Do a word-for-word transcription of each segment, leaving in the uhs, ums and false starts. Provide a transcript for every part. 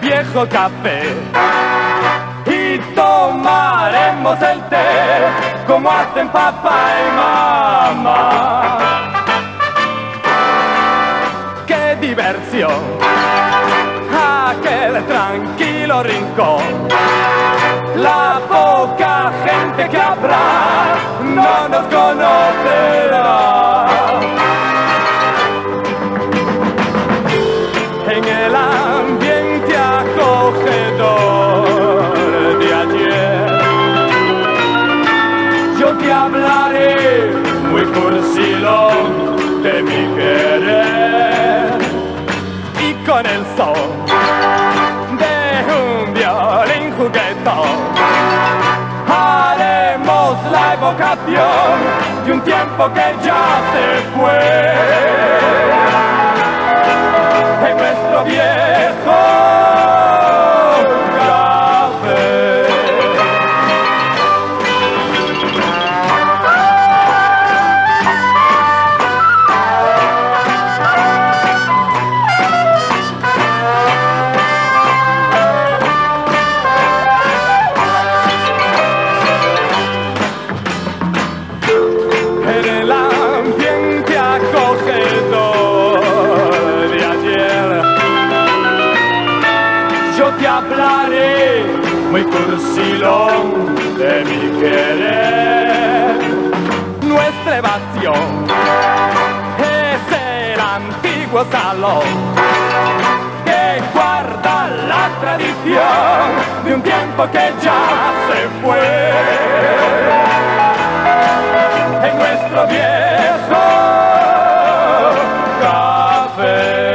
viejo café y tomaremos el té como hacen papá y mamá. ¡Qué diversión! Aquel tranquilo rincón, la poca gente que habrá no nos conocerá. En el ambiente acogedor de ayer, yo te hablaré muy cursilón de mi querer, y con el son de un violín juguetón haremos la evocación de un tiempo que ya se fue. En nuestro viejo café. En el ambiente acogedor de ayer, yo te hablaré muy cursilón de mi querer. Nuestra evasión es el antiguo salón que guarda la tradición de un tiempo que ya se fue. En nuestro viejo café.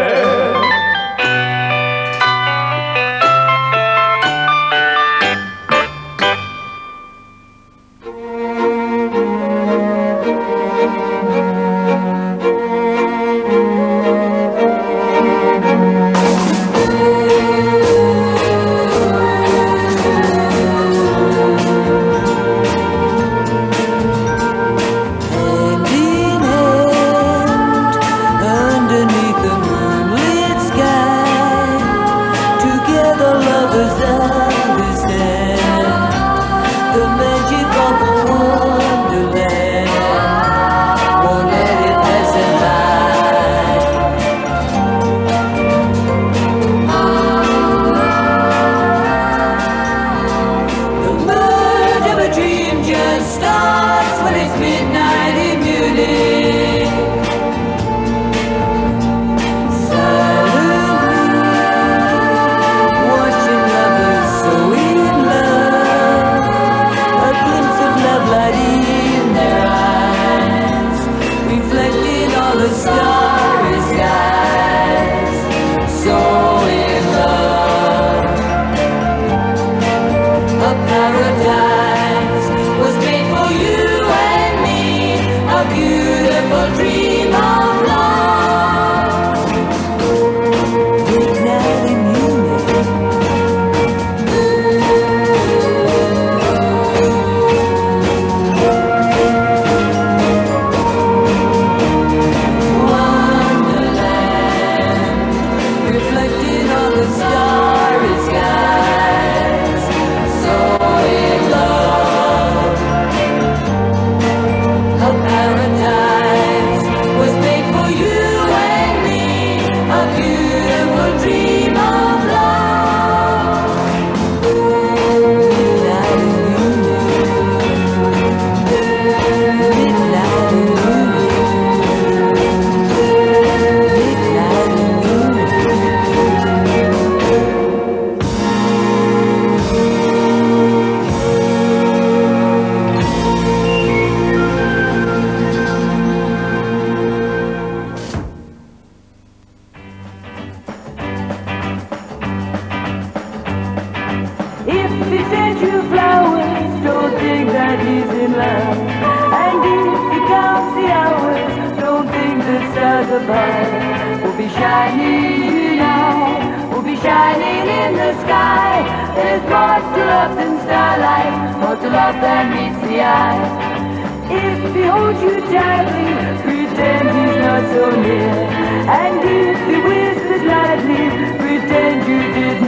We'll be shining tonight, we'll be shining in the sky. There's more to love than starlight, more to love than meets the eye. If he holds you tightly, pretend he's not so near. And if he whispers lightly, pretend you did not.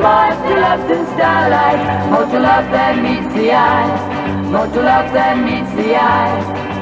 more to love than starlight, more to love than meets the eye, more to love than meets the eye.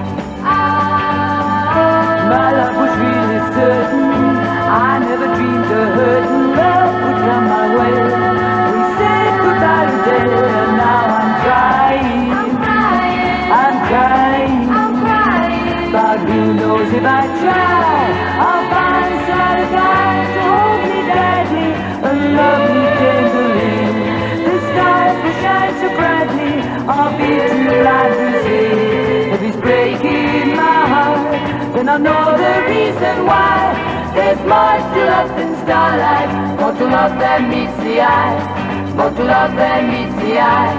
My love was really certain, I never dreamed of hurting, love would come my way. We said goodbye today, and now I'm crying, I'm crying, I'm crying. But who knows if I try, I'll find some other guy to hold me tightly and love me tenderly. The stars will shine so brightly, I'll be too blind to see. If he's breaking my heart, then I know the reason why. There's more to love than starlight, more to love than meets the eye, more to love than meets the eye.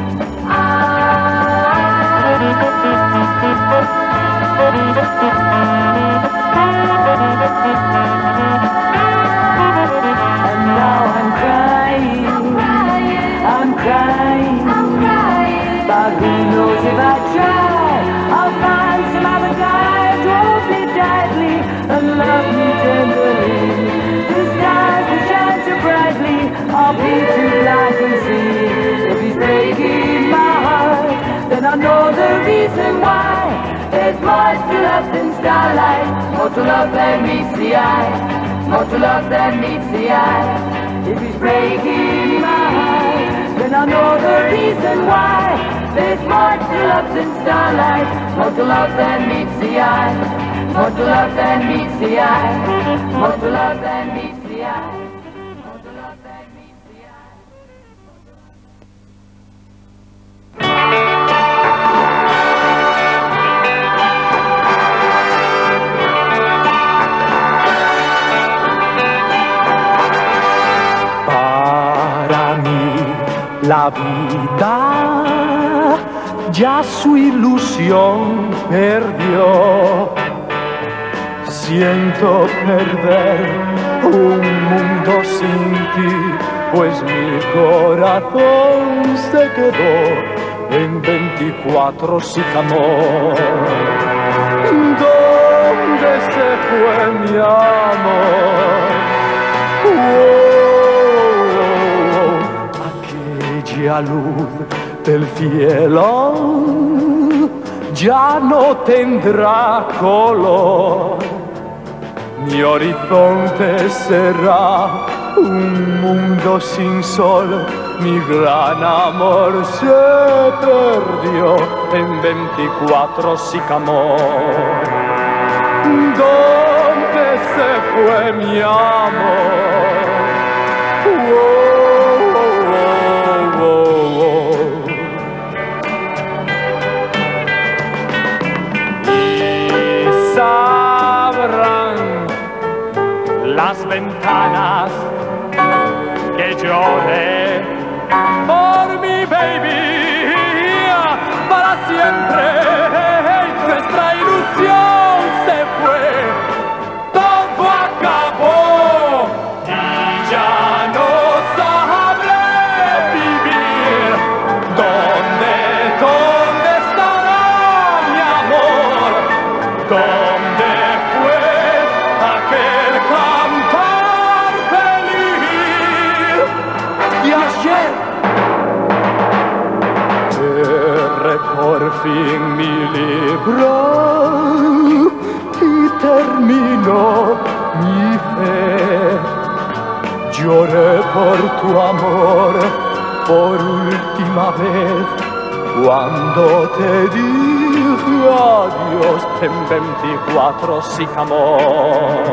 And now I'm crying, I'm crying, I'm crying. But who knows if I try, I'll find some other guy to hold me tightly and love me tenderly. The stars will shine so brightly, I'll be too blind to see. If he's breaking my heart, then I know the reason why. There's more to love than starlight, more to love than meets the eye, more to love than meets the eye. If he's breaking my heart, then I know the reason why. There's more to love than starlight, more to love than meets the eye, more to love than meets the eye, more to love than meets the eye. La vida ya su ilusión perdió. Siento perder un mundo sin ti, pues mi corazón se quedó en veinticuatro Sycamore. ¿Dónde se fue mi amor? Oh, la luz del cielo ya no tendrá color. Mi horizonte será un mundo sin sol. Mi gran amor se perdió en veinticuatro Sycamore. ¿Dónde se fue mi amor? Oh, las ventanas que lloré por mi baby para siempre. Nuestra ilusión se fue, todo acabó y ya no sabré vivir. ¿Dónde, dónde estará mi amor? ¿Dónde fue aquel cantar feliz de ayer? Cerré por fin mi libro y terminó mi fe. Lloré por tu amor por última vez cuando te dije adiós en veinticuatro Sycamore.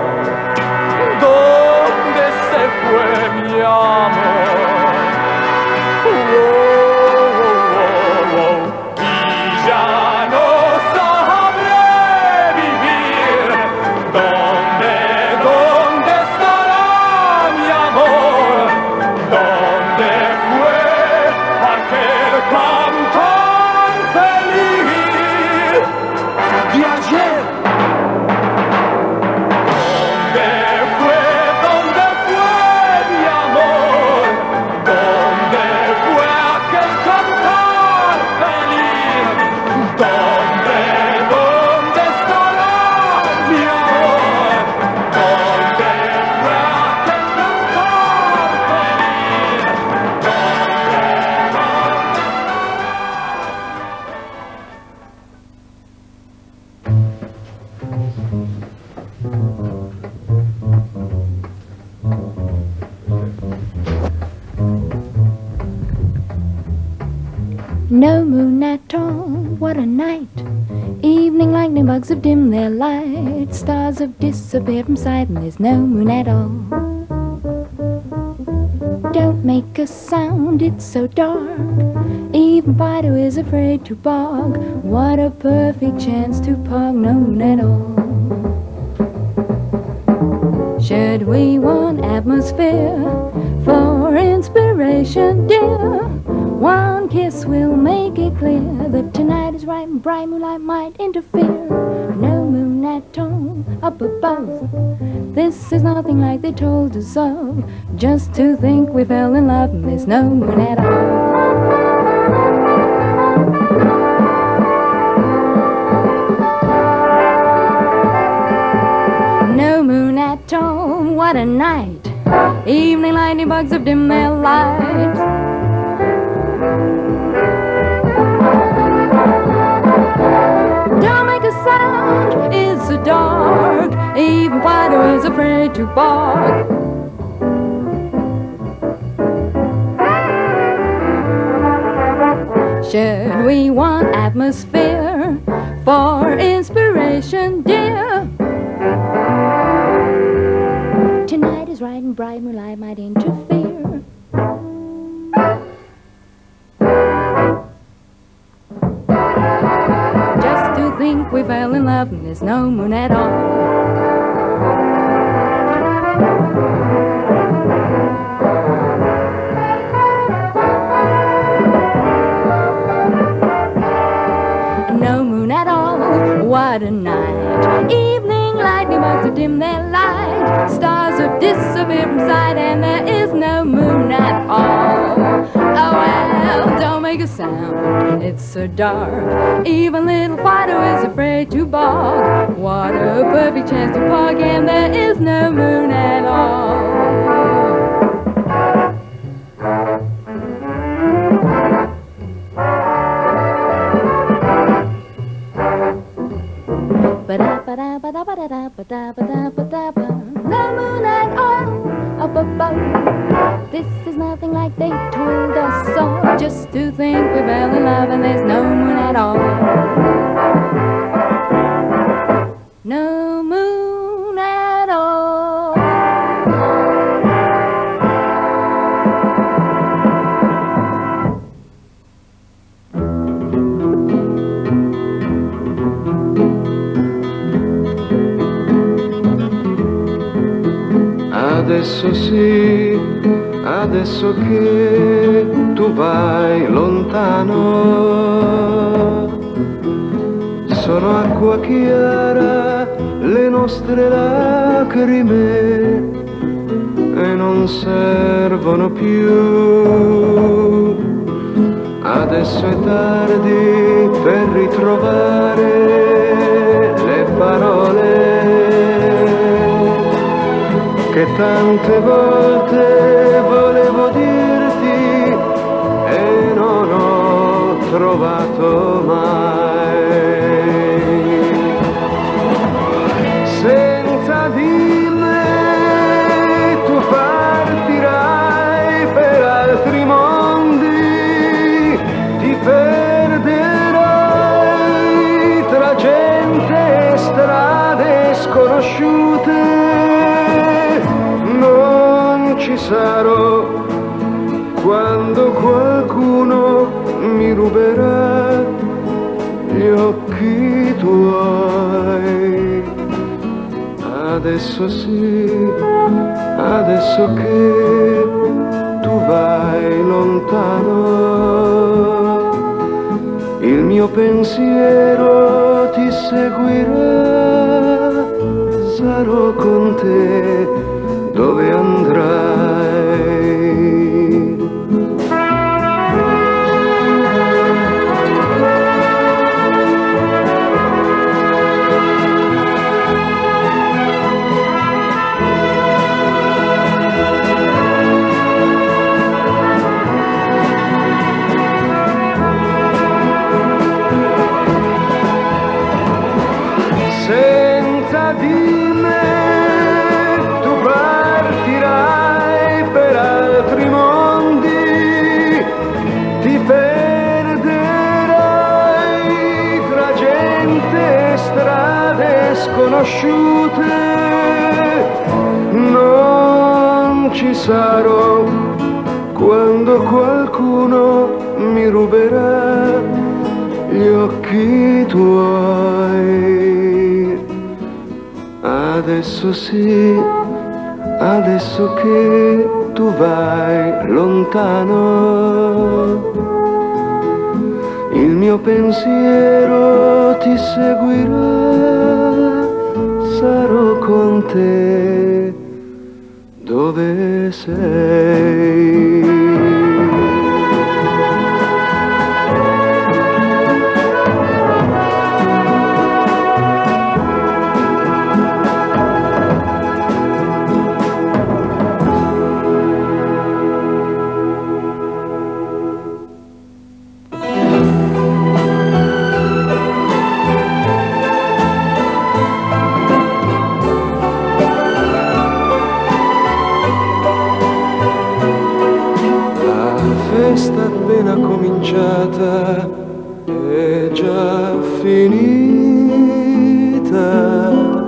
¿Dónde se fue mi amor? Oh, oh, oh. Y ya no sabré vivir. ¿Dónde, dónde estará mi amor? ¿Dónde fue aquel cantar feliz de ayer? ¿Dónde fue, dónde fue mi amor? No moon at all, what a night. Evening lightning bugs have dimmed their light. Stars have disappeared from sight and there's no moon at all. Don't make a sound, it's so dark. Even Fido is afraid to bark. What a perfect chance to park, no moon at all. Should we want atmosphere for inspiration, dear? One kiss will make it clear that tonight is right and bright moonlight might interfere. No moon at all up above. This is nothing like they told us of. Just to think we fell in love and there's no moon at all. No moon at all, what a night. Evening lightning bugs have dimmed their light. Don't make a sound, it's so dark. Even Fido is afraid to bark. Should we want atmosphere for inspiration, dear? Tonight is right and bright moonlight might interfere. Just to think we fell in love and there's no moon at all. No moon at all, what a night. Evening lightning bugs have dimmed their light. Stars have disappeared from sight and there is no moon at all. Oh well, don't make a sound, it's so dark. Even little Fido is afraid to bark. What a perfect chance to park and there is no moon at all. No moon at all up above. This is nothing like they told us so. Just to think we fell in love and there's no moon at all. No moon at all. Adesso sì, adesso che tu vai lontano, sono acqua chiara le nostre lacrime e non servono più. Adesso è tardi per ritrovare le parole che tante volte volevo dirti e non ho trovato mai. Senza di me tu partirai per altri mondi, ti perderai tra gente e strade sconosciute. Non ci sarò quando qualcuno mi ruberà gli occhi tuoi. Adesso sì, adesso che tu vai lontano, il mio pensiero ti seguirà, sarò con te dove andrai. Senza di me tu partirai per altri mondi, ti perderai sconosciute, non ci sarò quando qualcuno mi ruberà gli occhi tuoi. Adesso sì, adesso che tu vai lontano, il mio pensiero ti seguirà, sarò con te dove sei. Appena cominciata è già finita,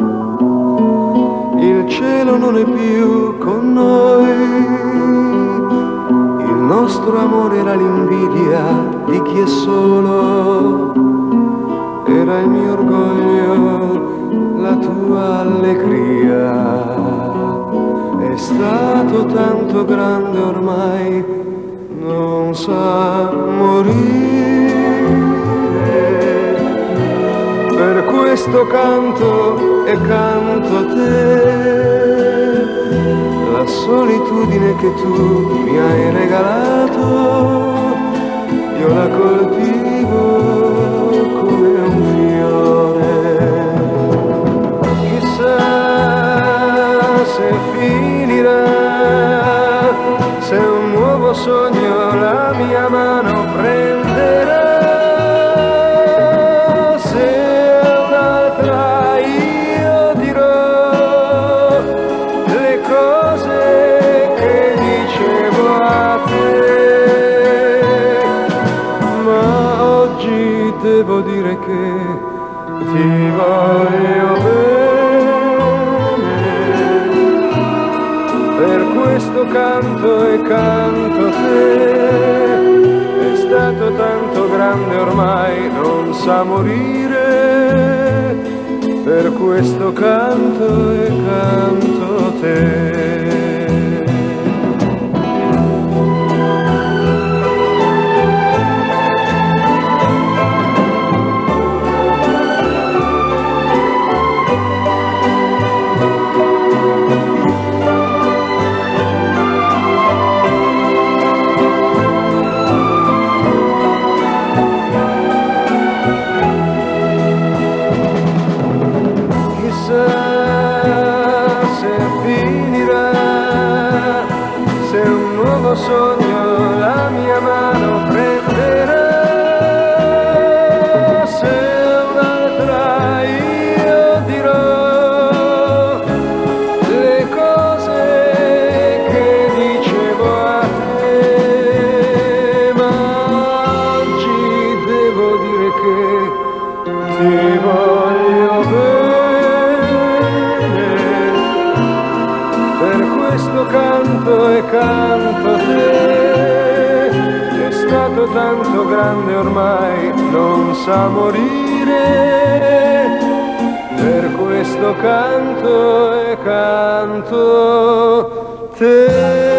il cielo non è più con noi, il nostro amore era l'invidia di chi è solo, era il mio orgoglio, la tua allegria, è stato tanto grande ormai, non sa morire, per questo canto e canto a te, la solitudine che tu mi hai regalato, io la coltivo come un fiore, chissà se finirà, se un nuovo sogno la mia mano prenderà, se un'altra io dirò le cose che dicevo a te, ma oggi devo dire che ti voglio bene, per questo canto e canto a te, è stato tanto grande ormai, non sa morire, per questo canto e canto a te. Sogno la mia mano prenderà, se un'altra io dirò le cose che dicevo a te, ma oggi devo dire che ti voglio bene, per questo canto e canto a te, è stato tanto grande ormai, non sa morire, per questo canto e canto a te.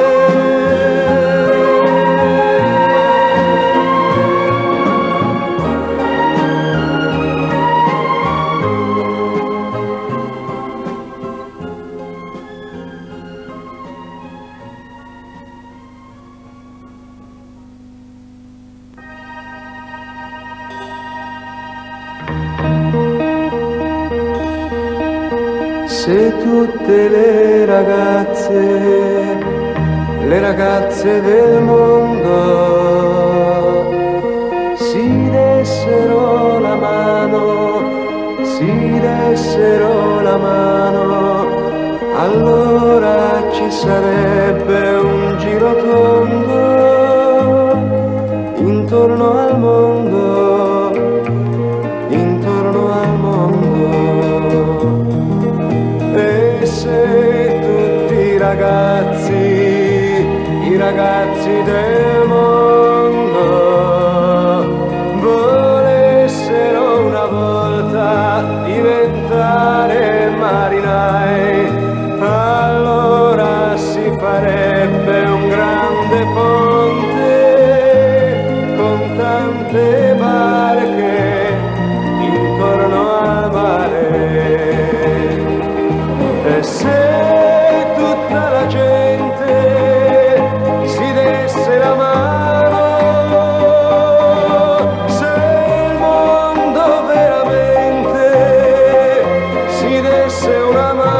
Se tutte le ragazze, le ragazze del mondo si dessero la mano, si dessero la mano, allora ci sarebbe un giro tondo intorno al mondo, intorno al mondo. ragazzi del mondo volessero una volta diventare marinai, allora si farebbe un grande ponte con tante barche intorno al mare. E se tutta la gente si desse la mano, se il mondo veramente si desse una mano,